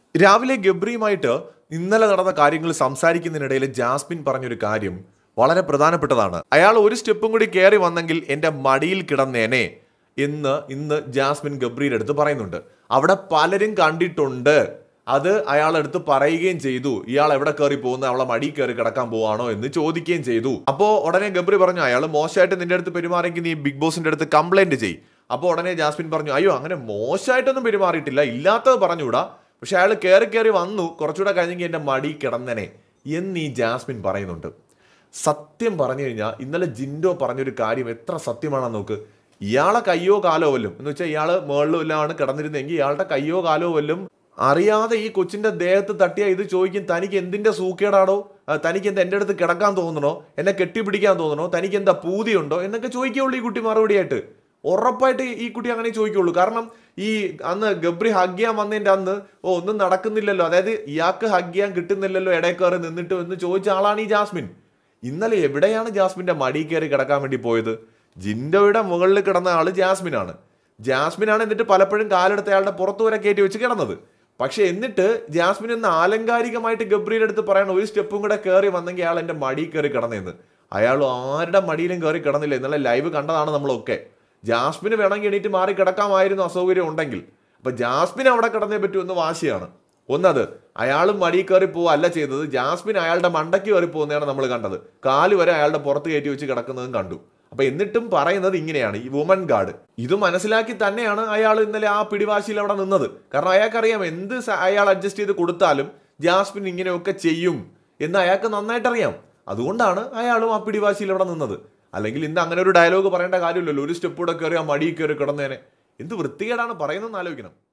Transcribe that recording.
രാവിലെ ഗബ്രിയുമായിട്ട് ഇന്നലെ നടന്ന കാര്യങ്ങൾ സംസാരിക്കുന്നതിനിടയിൽ ജാസ്മിൻ പറഞ്ഞൊരു കാര്യം വളരെ പ്രധാനപ്പെട്ടതാണ്. അയാൾ ഒരു സ്റ്റെപ്പും കൂടി കയറി വന്നെങ്കിൽ എൻ്റെ മടിയിൽ കിടന്നേനെ എന്ന് ഇന്ന് ജാസ്മിൻ ഗബ്രിയുടെ അടുത്ത് പറയുന്നുണ്ട്. അവിടെ പലരും കണ്ടിട്ടുണ്ട്, അത് അയാളെടുത്ത് പറയുകയും ചെയ്തു. ഇയാൾ എവിടെ കയറി പോകുന്നത്, അവളെ മടി കയറി കിടക്കാൻ പോവാണോ എന്ന് ചോദിക്കുകയും ചെയ്തു. അപ്പോൾ ഉടനെ ഗബ്രി പറഞ്ഞു, അയാൾ മോശമായിട്ട് നിന്റെ അടുത്ത് പെരുമാറിയെങ്കിൽ നീ ബിഗ് ബോസിന്റെ അടുത്ത് കംപ്ലൈന്റ് ചെയ്. അപ്പോൾ ഉടനെ ജാസ്മിൻ പറഞ്ഞു, അയ്യോ അങ്ങനെ മോശമായിട്ടൊന്നും പെരുമാറിയിട്ടില്ല, ഇല്ലാത്തത് പറഞ്ഞുകൂടാ, പക്ഷെ അയാൾ കയറി വന്നു, കുറച്ചുകൂടെ കഴിഞ്ഞെങ്കിൽ എൻ്റെ മടി കിടന്നനെ എന്നീ ജാസ്മിൻ പറയുന്നുണ്ട്. സത്യം പറഞ്ഞു കഴിഞ്ഞാൽ ഇന്നലെ ജിൻഡോ പറഞ്ഞൊരു കാര്യം എത്ര സത്യമാണെന്ന് നോക്ക്. ഇയാളെ കയ്യോ കാലോ വല്ലും എന്ന് വെച്ചാൽ ഇയാൾ മേളിലാണ് കിടന്നിരുന്നെങ്കിൽ ഇയാളുടെ കയ്യോ കാലോ വല്ലും അറിയാതെ ഈ കൊച്ചിന്റെ ദേഹത്ത് തട്ടിയാൽ ഇത് ചോദിക്കും, തനിക്ക് എന്തിന്റെ സൂക്കേടാടോ, തനിക്ക് എന്താ എൻ്റെ അടുത്ത് കിടക്കാൻ തോന്നണോ, എന്നെ കെട്ടിപ്പിടിക്കാൻ തോന്നണോ, തനിക്ക് എന്താ പൂതിയുണ്ടോ എന്നൊക്കെ ചോദിക്കുള്ളൂ ഈ കുട്ടി മറുപടിയായിട്ട്. ഉറപ്പായിട്ട് ഈ കുട്ടി അങ്ങനെ ചോദിക്കുള്ളൂ. കാരണം ഈ അന്ന് ഗബ്രി ഹഗ് ചെയ്യാൻ വന്നതിൻ്റെ അന്ന് ഒന്നും നടക്കുന്നില്ലല്ലോ, അതായത് ഇയാൾക്ക് ഹഗ് ചെയ്യാൻ കിട്ടുന്നില്ലല്ലോ ഇടയിൽ കയറി നിന്നിട്ട് എന്ന് ചോദിച്ച ആളാണ് ഈ ജാസ്മിൻ. ഇന്നലെ എവിടെയാണ് ജാസ്മിന്റെ മടി കയറി കിടക്കാൻ വേണ്ടി പോയത്? ജിൻഡോയുടെ മുകളിൽ കിടന്ന ആള് ജാസ്മിനാണ്. എന്നിട്ട് പലപ്പോഴും കാലെടുത്ത് അയാളുടെ പുറത്തു വരെ കയറ്റി വെച്ച് കിടന്നത്. പക്ഷെ എന്നിട്ട് ജാസ്മിൻ ഇന്ന് ആലങ്കാരികമായിട്ട് ഗബ്രിയുടെ അടുത്ത് പറയണം, ഒരു സ്റ്റെപ്പും കൂടെ കയറി വന്നെങ്കിൽ അയാൾ എൻ്റെ മടി കയറി കിടന്നതെന്ന്. അയാൾ ആരുടെ മടിയിലും കയറി കിടന്നില്ല. ഇന്നലെ ലൈവ് കണ്ടതാണ് നമ്മളൊക്കെ. ജാസ്മിന് വേണമെങ്കിൽ എണീറ്റ് മാറി കിടക്കാമായിരുന്നു അസൗകര്യം ഉണ്ടെങ്കിൽ. അപ്പൊ ജാസ്മിൻ അവിടെ കിടന്നേ പറ്റൂ എന്ന് വാശിയാണ്. ഒന്നത് അയാളും മടി കയറി പോവുക അല്ല ചെയ്തത്, ജാസ്മിൻ അയാളുടെ മണ്ടയ്ക്ക് കയറി പോകുന്നതാണ് നമ്മൾ കണ്ടത്. കാല് വരെ അയാളുടെ പുറത്ത് കയറ്റി വെച്ച് കിടക്കുന്നതും കണ്ടു. അപ്പൊ എന്നിട്ടും പറയുന്നത് ഇങ്ങനെയാണ് ഈ വുമൻ ഗാർഡ്. ഇത് മനസ്സിലാക്കി തന്നെയാണ് അയാൾ ഇന്നലെ ആ പിടിവാശിയിൽ അവിടെ നിന്നത്. കാരണം അയാൾക്കറിയാം എന്ത് അയാൾ അഡ്ജസ്റ്റ് ചെയ്ത് കൊടുത്താലും ജാസ്മിൻ ഇങ്ങനെയൊക്കെ ചെയ്യും എന്ന് അയാൾക്ക് നന്നായിട്ടറിയാം. അതുകൊണ്ടാണ് അയാളും ആ പിടിവാശിയിൽ അവിടെ നിന്നത്. അല്ലെങ്കിൽ ഇന്ന് അങ്ങനെ ഒരു ഡയലോഗ് പറയേണ്ട കാര്യമില്ലല്ലോ, ഒരു സ്റ്റെപ്പ് കൂടെ കയറി ആ മടി കയറി കിടന്നേനെ. എന്ത് വൃത്തികേടാണ് പറയുന്നതെന്ന് ആലോചിക്കണം.